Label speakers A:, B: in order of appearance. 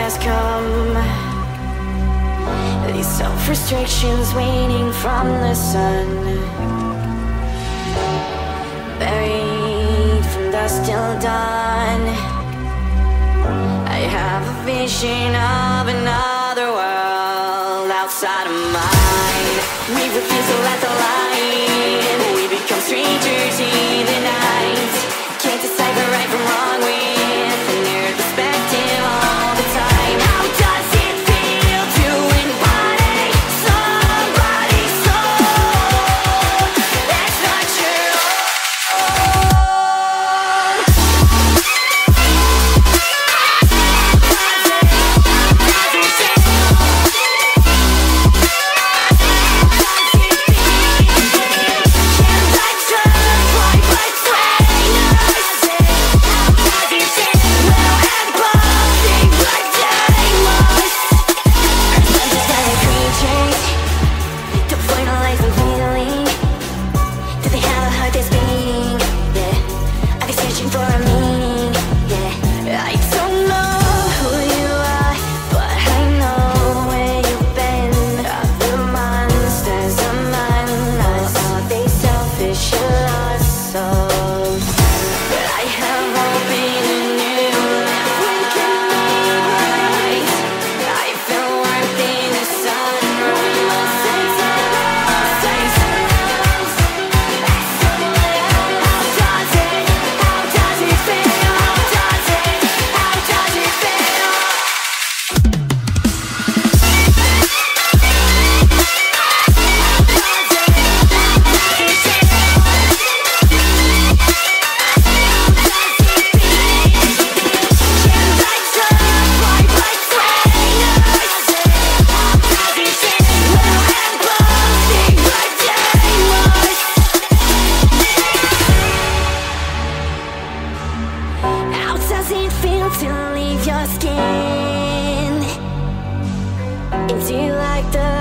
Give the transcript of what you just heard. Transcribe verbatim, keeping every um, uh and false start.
A: has come. These self-restrictions waning from the sun, buried from dusk till dawn. I have a vision of another world outside of mine. We refuse to let the light in. We become strangers in the night. Can't decipher right from wrong with an air perspective all the time. How does it feel to embody somebody's soul that's not your own? To leave your skin into like the